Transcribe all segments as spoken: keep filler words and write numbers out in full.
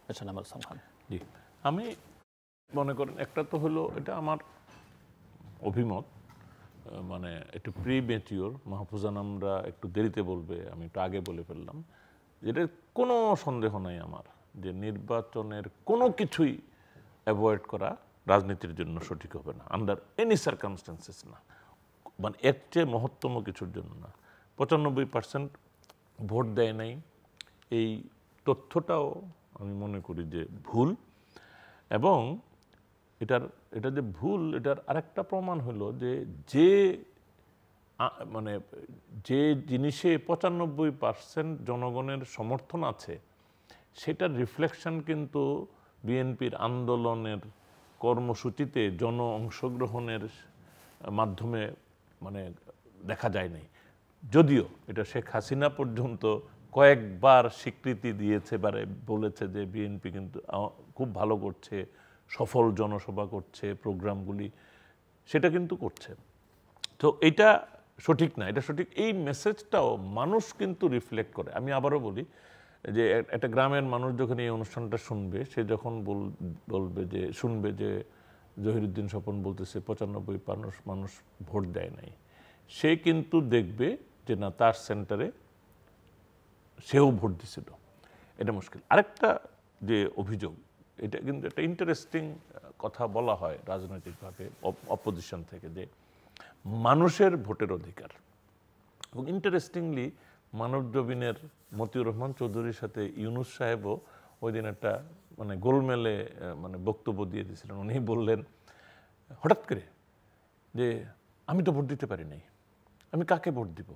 জি, আমি মনে করেন একটা তো হলো এটা আমার অভিমত, মানে একটু প্রি ম্যাচিওর, মাহফুজান আমরা একটু দেরিতে বলবে, আমি একটু আগে বলে ফেললাম। এটার কোনো সন্দেহ নাই আমার যে নির্বাচনের কোনো কিছুই অ্যাভয়েড করা রাজনীতির জন্য সঠিক হবে না, আন্ডার এনি সার্কামস্টেন্সেস না, মানে এর চেয়ে মহত্তম কিছুর জন্য না। পঁচানব্বই পার্সেন্ট ভোট দেয় নাই, এই তথ্যটাও আমি মনে করি যে ভুল। এবং এটার এটা যে ভুল, এটার আরেকটা প্রমাণ হলো যে যে মানে যে জিনিসে পঁচানব্বই পার্সেন্ট জনগণের সমর্থন আছে, সেটার রিফ্লেকশন কিন্তু বিএনপির আন্দোলনের কর্মসূচিতে জন অংশগ্রহণের মাধ্যমে মানে দেখা যায় নাই। যদিও এটা শেখ হাসিনা পর্যন্ত কয়েকবার স্বীকৃতি দিয়েছে, বারে বলেছে যে বিএনপি কিন্তু খুব ভালো করছে, সফল জনসভা করছে, প্রোগ্রামগুলি সেটা কিন্তু করছে। তো এটা সঠিক না, এটা সঠিক এই মেসেজটাও মানুষ কিন্তু রিফ্লেক্ট করে। আমি আবারও বলি যে একটা গ্রামের মানুষ যখন এই অনুষ্ঠানটা শুনবে, সে যখন বলবে যে শুনবে যে জহিরুদ্দিন স্বপন বলতেছে পঁচানব্বই মানুষ মানুষ ভোট দেয় নাই, সে কিন্তু দেখবে যে না, তার সেন্টারে সেও ভোট দিছিল। এটা মুশকিল। আরেকটা যে অভিযোগ, এটা কিন্তু একটা ইন্টারেস্টিং কথা বলা হয় রাজনৈতিকভাবে অপোজিশন থেকে, যে মানুষের ভোটের অধিকার। এবং ইন্টারেস্টিংলি মানবজমিনের মতিউর রহমান চৌধুরীর সাথে ইউনুস সাহেবও ওই দিন একটা মানে গোলমেলে মানে বক্তব্য দিয়ে দিয়েছিলেন। উনি বললেন হঠাৎ করে যে আমি তো ভোট দিতে পারি নাই, আমি কাকে ভোট দিব,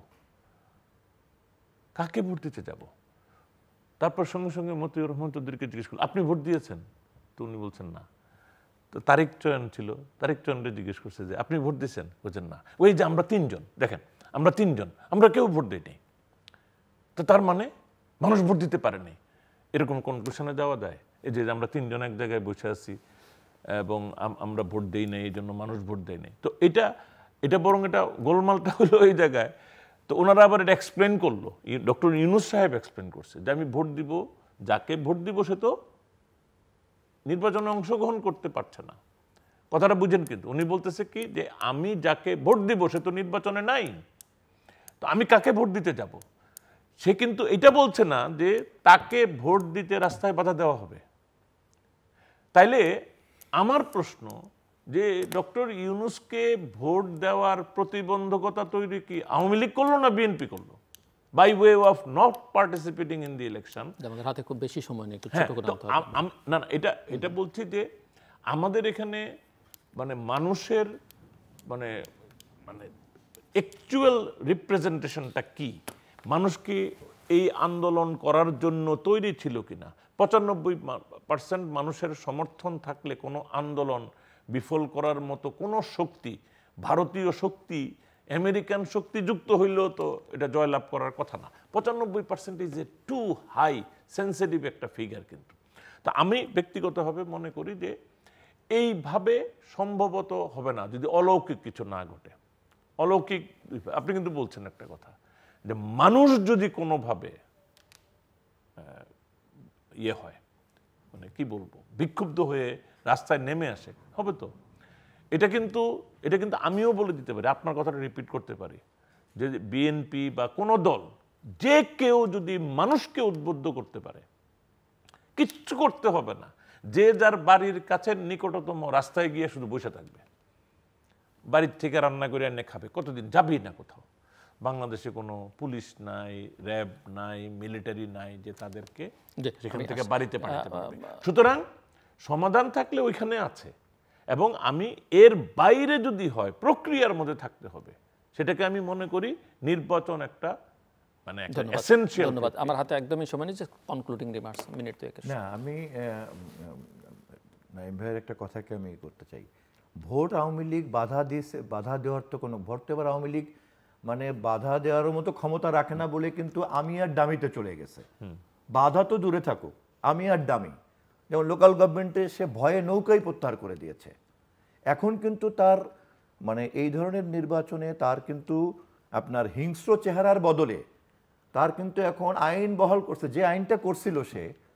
কাকে ভোট দিতে যাব? তারপর সঙ্গে সঙ্গে মতিউর রহমান চৌধুরীকে জিজ্ঞেস করল আপনি ভোট দিয়েছেন? তো উনি বলছেন না। তো তারিক চয়ন ছিল, তারিক চয়নকে জিজ্ঞেস করছে যে আপনি ভোট দিয়েছেন? বলছেন না। ওই যে আমরা তিনজন, দেখেন আমরা তিনজন, আমরা কেউ ভোট দিইনি। তো তার মানে মানুষ ভোট দিতে পারেনি, এরকম কনক্লুশনে যাওয়া যায়? এই যে আমরা তিনজন এক জায়গায় বসে আছি এবং আমরা ভোট দেই নাই, এই জন্য মানুষ ভোট দেয় নাই। তো এটা এটা বরং এটা গোলমালটা হলো এই জায়গায়। তো ওনারা আবার এটা এক্সপ্লেন করলো, ডক্টর ইউনুস সাহেব এক্সপ্লেন করছে যে আমি ভোট দিব, যাকে ভোট দিব সে তো নির্বাচনে অংশগ্রহণ করতে পারছে না। কথাটা বুঝেন? কিন্তু উনি বলতেছে কি যে আমি যাকে ভোট দিব সে তো নির্বাচনে নাই, তো আমি কাকে ভোট দিতে যাব? সে কিন্তু এটা বলছে না যে তাকে ভোট দিতে রাস্তায় বাধা দেওয়া হবে। তাইলে আমার প্রশ্ন যে ডক্টর ইউনুসকে ভোট দেওয়ার প্রতিবন্ধকতা তৈরি কি আওয়ামী লীগ করলো না বিএনপি করলো? By way of not participating in the election. আমাদের হাতে খুব বেশি সময় নেই, একটু ছোট করে আনতে হবে। না না, এটা এটা বলছি যে আমাদের এখানে মানে মানুষের মানে মানে অ্যাকচুয়াল রিপ্রেজেন্টেশনটা কি, মানুষ কি এই আন্দোলন করার জন্য তৈরি ছিল কিনা? পঁচানব্বই পার্সেন্ট মানুষের সমর্থন থাকলে কোনো আন্দোলন বিফল করার মতো কোনো শক্তি, ভারতীয় শক্তি, আমেরিকান শক্তি যুক্ত হইলেও তো এটা জয়লাভ করার কথা না। পঁচানব্বই percent is a too high sensitive একটা ফিগার। কিন্তু তা আমি ব্যক্তিগতভাবে মনে করি যে এইভাবে সম্ভবত হবে না যদি অলৌকিক কিছু না ঘটে। অলৌকিক আপনি কিন্তু বলছেন একটা কথা যে মানুষ যদি কোনোভাবে ইয়ে হয়, মানে কি বলবো, বিক্ষুব্ধ হয়ে রাস্তায় নেমে আসে, হবে তো। এটা কিন্তু এটা কিন্তু আমিও বলে দিতে পারি, আপনার কথাটা রিপিট করতে পারি, যে বিএনপি বা কোনো দল যে কেউ যদি মানুষকে উদ্বুদ্ধ করতে পারে, কিচ্ছু করতে হবে না, যে যার বাড়ির কাছে নিকটতম রাস্তায় গিয়ে শুধু বসে থাকবে, বাড়ির থেকে রান্না করে এনে খাবে, কতদিন যাবি না কোথাও। বাংলাদেশে কোনো পুলিশ নাই, র্যাব নাই, মিলিটারি নাই যে তাদেরকে সেখান থেকে বাড়িতে পাঠাতে পারবে। সুতরাং সমাধান থাকলে ওইখানে আছে, এবং আমি এর বাইরে যদি হয় প্রক্রিয়ার মধ্যে থাকতে হবে, সেটাকে আমি মনে করি নির্বাচন একটা মানে একটা এসেনশিয়াল। ধন্যবাদ। আমার হাতে একদমই সময় নেই, যে কনক্লুডিং রিমার্কস মিনিট দুয়েক। না, আমি নাঈম ভাইয়ের একটা কথাকে আমি করতে চাই। ভোট আওয়ামী লীগ বাধা দিয়েছে, বাধা দেওয়ার তো কোনো ভোট এবার আওয়ামী লীগ মানে বাধা দেওয়ার মতো ক্ষমতা রাখে না বলে কিন্তু আমি আর ডামিতে চলে গেছে। বাধা তো দূরে থাকুক, আমি আর ডামি, যেমন লোকাল গভর্নমেন্টে সে ভয়ে নৌকাই প্রত্যাহার করে দিয়েছে। এখন কিন্তু তার মানে এই ধরনের নির্বাচনে তার কিন্তু আপনার হিংস্র চেহারার বদলে তার কিন্তু এখন আইন বহাল করছে। যে আইনটা করছিল সে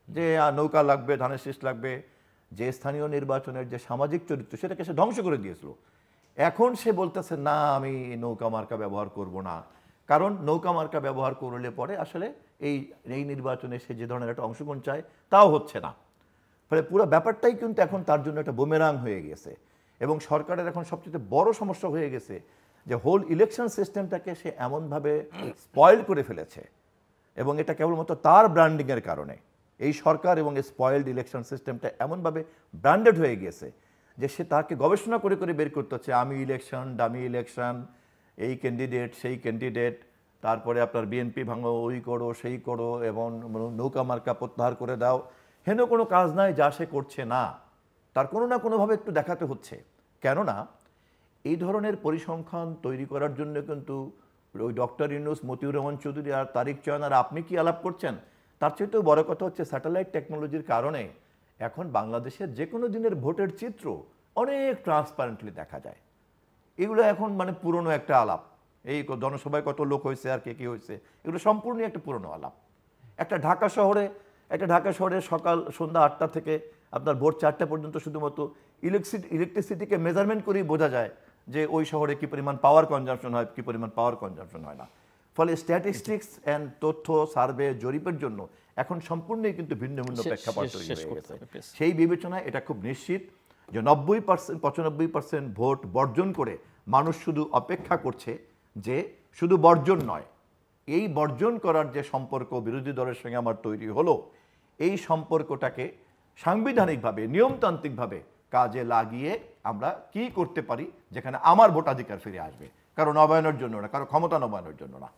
যে আহ, নৌকা লাগবে, ধানের শীষ লাগবে, যে স্থানীয় নির্বাচনের যে সামাজিক চরিত্র সেটাকে সে ধ্বংস করে দিয়েছিল। এখন সে বলতেছে না আমি নৌকা মার্কা ব্যবহার করব না, কারণ নৌকা মার্কা ব্যবহার করলে পরে আসলে এই এই নির্বাচনে সে যে ধরনের একটা অংশগ্রহণ চায় তাও হচ্ছে না। ফলে পুরো ব্যাপারটাই কিন্তু এখন তার জন্য একটা বুমেরাং হয়ে গেছে। এবং সরকারের এখন সবচেয়ে বড় সমস্যা হয়ে গেছে যে হোল ইলেকশন সিস্টেমটাকে সে এমনভাবে স্পয়েল করে ফেলেছে, এবং এটা কেবলমাত্র তার ব্র্যান্ডিংয়ের কারণে। এই সরকার এবং স্পয়েলড ইলেকশন সিস্টেমটা এমনভাবে ব্র্যান্ডেড হয়ে গেছে যে সে তাকে গবেষণা করে করে বের করতে হচ্ছে আমি ইলেকশন, ডামি ইলেকশন, এই ক্যান্ডিডেট সেই ক্যান্ডিডেট, তারপরে আপনার বিএনপি ভাঙো, ওই করো সেই করো, এবং নৌকা মার্কা প্রত্যাহার করে দাও। হেন কোনো কাজ নাই যা সে করছে না, তার কোনো না কোনোভাবে একটু দেখাতে হচ্ছে। কেননা এই ধরনের পরিসংখ্যান তৈরি করার জন্য কিন্তু ওই ডক্টর ইউনূস, মতিউর রহমান চৌধুরী আর তারিক চয়ন আর আপনি কি আলাপ করছেন, তার চেয়েতেও বড় কথা হচ্ছে স্যাটেলাইট টেকনোলজির কারণে এখন বাংলাদেশের যে কোনো দিনের ভোটের চিত্র অনেক ট্রান্সপারেন্টলি দেখা যায়। এগুলো এখন মানে পুরনো একটা আলাপ, এই জনসভায় কত লোক হয়েছে আর কে কী হয়েছে, এগুলো সম্পূর্ণই একটা পুরনো আলাপ। একটা ঢাকা শহরে একটা ঢাকা শহরে সকাল সন্ধ্যা আটটা থেকে আপনার ভোর চারটা পর্যন্ত শুধুমাত্র ইলেকট্রিসিটি ইলেকট্রিসিটিকে মেজারমেন্ট করেই বোঝা যায় যে ওই শহরে কী পরিমাণ পাওয়ার কনজাম্পশন হয়, কী পরিমাণ পাওয়ার কনজাম্পশন হয় না। ফলে স্ট্যাটিস্টিক্স অ্যান্ড তথ্য সার্ভে জরিপের জন্য এখন সম্পূর্ণই কিন্তু ভিন্ন ভিন্ন প্রেক্ষাপট তৈরি হয়ে গেছে। সেই বিবেচনায় এটা খুব নিশ্চিত যে নব্বই পার্সেন্ট পঁচানব্বই পার্সেন্ট ভোট বর্জন করে মানুষ শুধু অপেক্ষা করছে যে শুধু বর্জন নয়, এই বর্জন করার যে সম্পর্ক বিরোধী দলের সঙ্গে আমার তৈরি হলো, এই সম্পর্কটাকে সাংবিধানিকভাবে নিয়মতান্ত্রিকভাবে কাজে লাগিয়ে আমরা কি করতে পারি যেখানে আমার ভোটাধিকার ফিরে আসবে, কারো নবায়নের জন্য না, কারো ক্ষমতা নবায়নের জন্য না।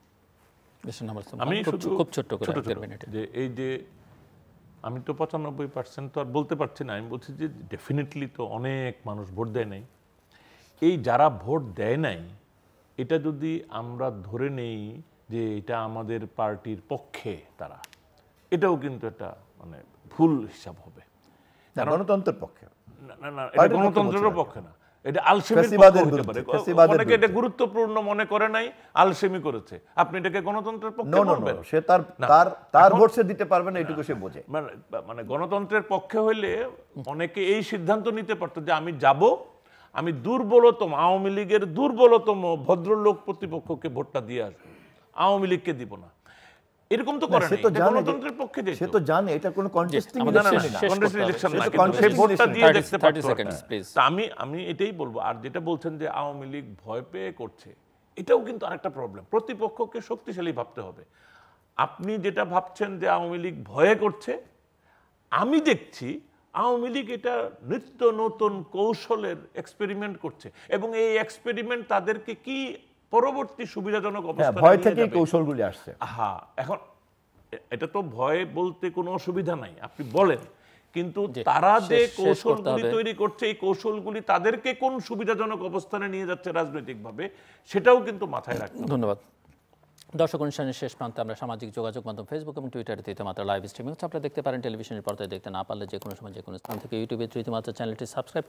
আমি শুধু খুব ছোট্ট করে এক দেড় মিনিটে যে এই যে আমি তো পঁচানব্বই পার্সেন্ট তো আর বলতে পারছি না, আমি বলছি যে ডেফিনেটলি তো অনেক মানুষ ভোট দেয় নাই। এই যারা ভোট দেয় নাই এটা যদি আমরা ধরে নেই যে এটা আমাদের পার্টির পক্ষে তারা, এটাও কিন্তু একটা মানে ভুল হিসাব হবে। গণতন্ত্রের পক্ষে না না না, এটা গণতন্ত্রের পক্ষে না, এটা আলসেমির পক্ষে হতে পারে। অনেকে এটা গুরুত্বপূর্ণ মনে করে নাই, আলসেমি করেছে, আপনি এটাকে গণতন্ত্রের পক্ষে বলবেন? সে তার তার তার ভোট সে দিতে পারবে না, এটুকু সে বোঝে। মানে মানে গণতন্ত্রের পক্ষে হইলে অনেকে এই সিদ্ধান্ত নিতে পারতো যে আমি যাব, আমি দুর্বলতম আওয়ামী লীগের দুর্বলতম ভদ্রলোক প্রতিপক্ষকে ভোটটা দিয়ে আসবো, আওয়ামী লীগকে দিব না। এরকম তো করে না, গণতন্ত্রের পক্ষে যেত। সে তো জানে এটা কোনো কন্টেস্টিং ইলেকশন না, কিন্তু সেই ভোটটা দিয়ে দেখতে পারতো। আমি আমি এটাই বলবো। আর যেটা বলছেন যে আওয়ামী লীগ ভয় পেয়ে করছে, এটাও কিন্তু আরেকটা প্রবলেম। প্রতিপক্ষকে শক্তিশালী ভাবতে হবে। আপনি যেটা ভাবছেন যে আওয়ামী লীগ ভয়ে করছে, আমি দেখছি আওয়ামী লীগ এটা নিত্য নতুন কৌশলের এক্সপেরিমেন্ট করছে, এবং এই এক্সপেরিমেন্ট তাদেরকে কি পরবর্তী সুবিধাজনক অবস্থায় ভয় থেকে কৌশলগুলি আসছে। হ্যাঁ, এখন এটা তো ভয় বলতে কোনো অসুবিধা নাই, আপনি বলেন, কিন্তু তারা যে কৌশলগুলি তৈরি করছে, এই কৌশলগুলি তাদেরকে কোন সুবিধাজনক অবস্থানে নিয়ে যাচ্ছে রাজনৈতিকভাবে, সেটাও কিন্তু মাথায় রাখতে হবে। ধন্যবাদ। দর্শক, অনুষ্ঠানের শেষ প্রান্তে আমরা সামাজিক যোগাযোগ মাধ্যম ফেসবুক এবং টুইটারে রীতিমাত্রা লাইভ স্ট্রিমিং হচ্ছে। আপনারা দেখতে পারেন, টেলিভিশনের পর্দায় দেখতে না পারলে যে কোনো সময় যে কোনো স্থান থেকে ইউটিউবে রীতিমাত্রা চ্যানেলটি সাবস্ক্রাইব